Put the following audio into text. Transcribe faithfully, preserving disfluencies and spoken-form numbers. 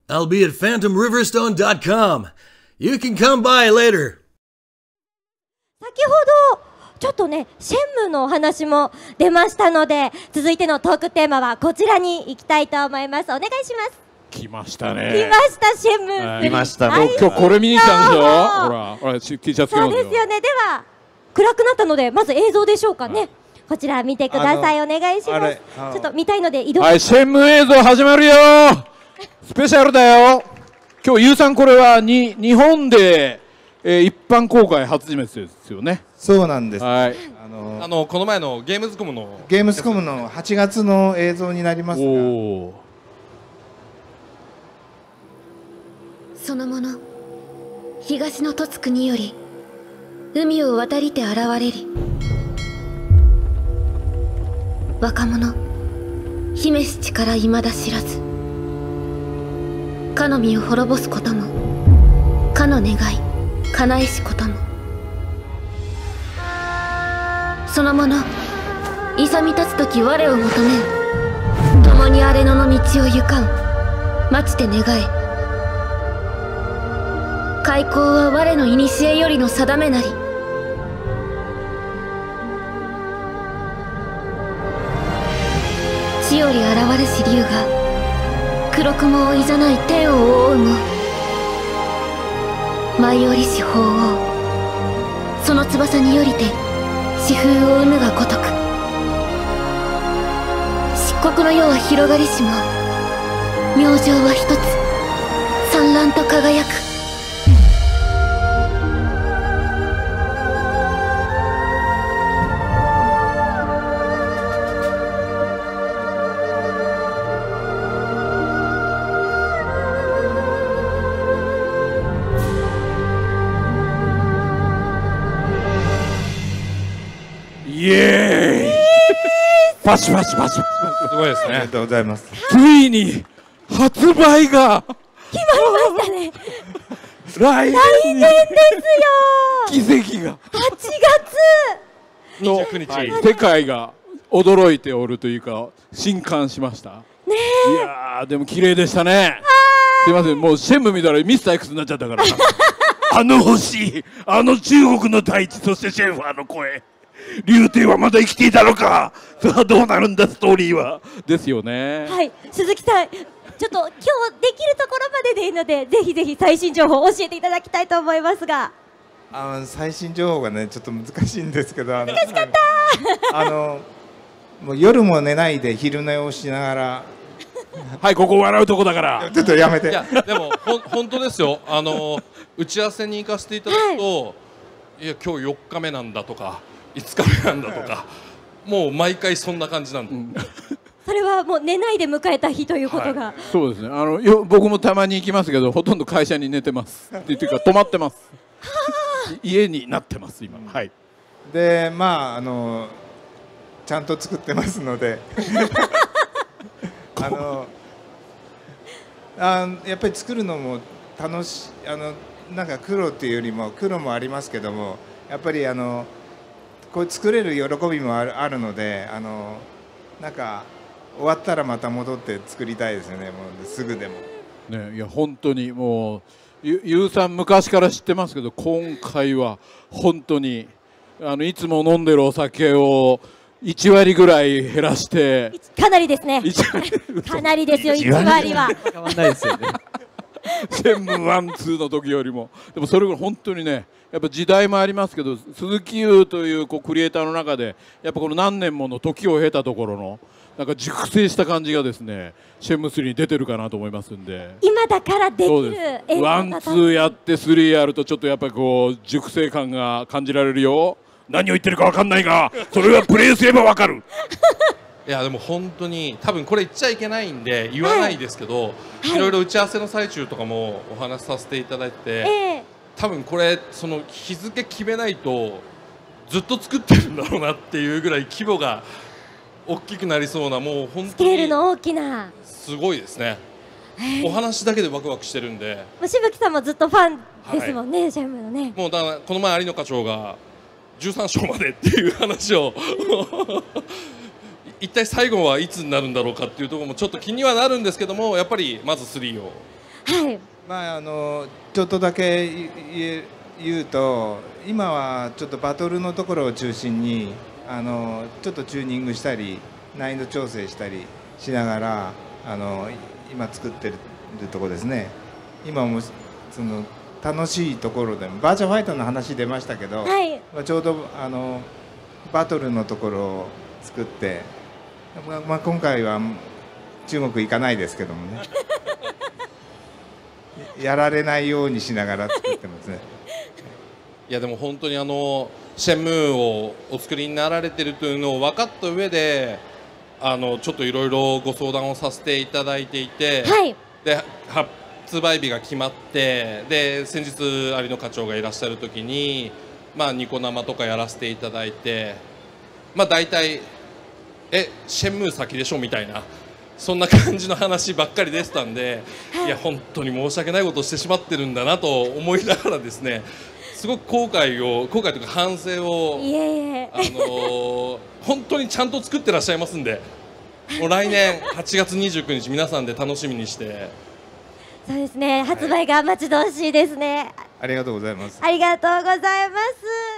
I'll be at phantom riverstone dot com. You can come by later. 先ほどちょっとねシェンムのお話も出ましたので、続いてのトークテーマはこちらに行きたいと思います。お願いします。 来ましたね。 来ましたシェンム、 はい来ましたはいね。 今日これ見に来たんでしょ。ほら、ほら、T シャツ着てそうますよ。 ですよね。では暗くなったのでまず映像でしょうかね、 はいこちら見てください。お願いします。 あれあのちょっと見たいので移動、 はい、シェンム映像始まるよ。スペシャルだよ。今日、ゆうさん、これはに日本で、えー、一般公開初めてですよね。 そうなんです。 はい。 あのあのこの前のゲームズコムのゲームスコムのはちがつの映像になりますが、 おお。 その者東の凸国より海を渡りて現れり、若者姫す力いまだ知らず、かの身を滅ぼすこともかの願い叶えしことも、その者勇み立つ時我を求めん、共に荒れ野の道を行かん待ちて願え、開口は我の古よりの定めなり、地より現れし竜が黒雲をいざない天を覆うも、舞い降りし鳳凰その翼によりて四風を生むがごとく、漆黒の世は広がりしも明星は一つ産卵と輝く。 イエーイ。パチパチパチパチパすごいですねありが。とうございます。 チ。ついに発売が決まりましたね。 来来年ですよ。 奇跡がはちがにじゅうくにち、 はい世界が驚いておるというか震撼しました。 つねいやーでも綺麗でしたね。すいません、もうシェンム見たらミスター X になっちゃったからあの星、あの中国の大地、そしてシェンファーの声、竜帝はまだ生きていたのか、さあどうなるんだストーリーはですよね。 はい、鈴木さん、ちょっと今日できるところまででいいので、ぜひぜひ最新情報を教えていただきたいと思いますが。 あの最新情報がねちょっと難しいんですけど、あの難しかったあのもう夜も寝ないで昼寝をしながらはい、ここ笑うとこだからちょっとやめて。 いやでもほん本当ですよ。あの打ち合わせに行かせていただくと、い、や今日よっかめなんだとかいつかめなんだとか、もう毎回そんな感じなんで、 それはもう寝ないで迎えた日ということが、 そうですね、あのよ僕もたまに行きますけどほとんど会社に寝てますっていうか泊まってます家になってます今、はい。 でまああのちゃんと作ってますのであのあやっぱり作るのも楽しい、あのなんか苦労っていうよりも苦労もありますけども、やっぱりあのこう作れる喜びもある、あるので、あのなんか終わったらまた戻って作りたいですよね、もうすぐでも。 ね、いや本当にもうゆゆうさん昔から知ってますけど、今回は本当にあのいつも飲んでるお酒をいち割ぐらい減らしてかなりですね。 いち割かなりですよ、いち割は。 変わんないですよね。 シェンムワンツーの時よりも、でもそれぐらい本当にね、やっぱ時代もありますけど、鈴木優というこうクリエイターの中でやっぱこの何年もの時を経たところのなんか熟成した感じがですね、シェンムスリーに出てるかなと思いますんで。 今だからできるそうです映画ワンツーやってスリーやるとちょっとやっぱりこう熟成感が感じられるよ。何を言ってるか分かんないが、それはプレイすれば分かるいやでも本当に多分これ言っちゃいけないんで言わないですけど、はい、いろいろ打ち合わせの最中とかもお話しさせていただいてて、 えー、 多分これその日付決めないとずっと作ってるんだろうなっていうぐらい規模が大きくなりそうな、もう本当にスケールの大きなすごいですね。お話だけでワクワクしてるんで、 もうしぶきさんもずっとファンですもんね、はい、シェンムのね。 もうだからこの前有野課長がじゅうさん章までっていう話を一体最後はいつになるんだろうかっていうところもちょっと気にはなるんですけども、やっぱりまずスリーをはいまああのちょっとだけ言え言うと、今はちょっとバトルのところを中心にあのちょっとチューニングしたり難易度調整したりしながらあの今作ってるところですね。今もその楽しいところでもバーチャファイターの話出ましたけど、 はい、 まあ、ちょうどあのバトルのところを作って、まあまあ、今回は中国行かないですけどもねやられないようにしながら作ってますね。 いやでも本当にあのシェンムーをお作りになられてるというのを分かった上で、あのちょっといろいろご相談をさせていただいていて、 はい、 で発売日が決まって、で先日有野課長がいらっしゃる時に、まあ、ニコ生とかやらせていただいて、まあ、大体えシェンムー先でしょみたいな、そんな感じの話ばっかりでしたんで、はい、いや本当に申し訳ないことをしてしまってるんだなと思いながらですね、すごく後悔を後悔というか反省をいえいえ、 あのー、本当にちゃんと作ってらっしゃいますんで、もう来年はちがつにじゅうくにち皆さんで楽しみにして。 そうですね、発売が待ち遠しいですね。 ありがとうございます。 ありがとうございます。